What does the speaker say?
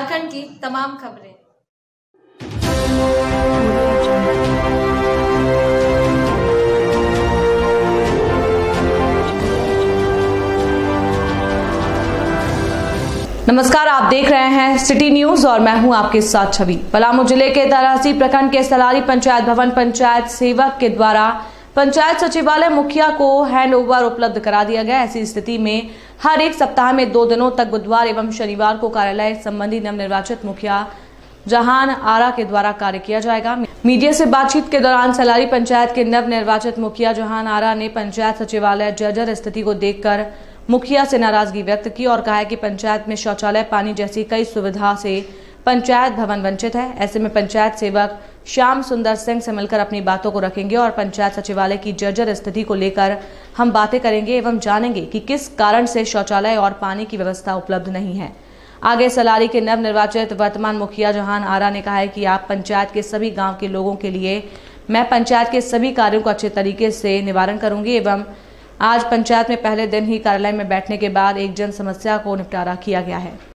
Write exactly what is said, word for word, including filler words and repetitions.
झारखंड की तमाम खबरें। नमस्कार, आप देख रहे हैं सिटी न्यूज और मैं हूं आपके साथ छवि। पलामू जिले के तरासी प्रखंड के सलारी पंचायत भवन पंचायत सेवक के द्वारा पंचायत सचिवालय मुखिया को हैंड ओवर उपलब्ध करा दिया गया। ऐसी स्थिति में हर एक सप्ताह में दो दिनों तक बुधवार एवं शनिवार को कार्यालय संबंधी नवनिर्वाचित मुखिया जहान आरा के द्वारा कार्य किया जाएगा। मीडिया से बातचीत के दौरान सलारी पंचायत के नवनिर्वाचित मुखिया जहान आरा ने पंचायत सचिवालय जर्जर स्थिति को देखकर मुखिया से नाराजगी व्यक्त की और कहा कि पंचायत में शौचालय, पानी जैसी कई सुविधा से पंचायत भवन वंचित है। ऐसे में पंचायत सेवक श्याम सुंदर सिंह से मिलकर अपनी बातों को रखेंगे और पंचायत सचिवालय की जर्जर स्थिति को लेकर हम बातें करेंगे एवं जानेंगे कि किस कारण से शौचालय और पानी की व्यवस्था उपलब्ध नहीं है। आगे सलारी के नवनिर्वाचित वर्तमान मुखिया जहान आरा ने कहा है कि आप पंचायत के सभी गाँव के लोगों के लिए मैं पंचायत के सभी कार्यों को अच्छे तरीके से निवारण करूंगी एवं आज पंचायत में पहले दिन ही कार्यालय में बैठने के बाद एक जन समस्या को निपटारा किया गया है।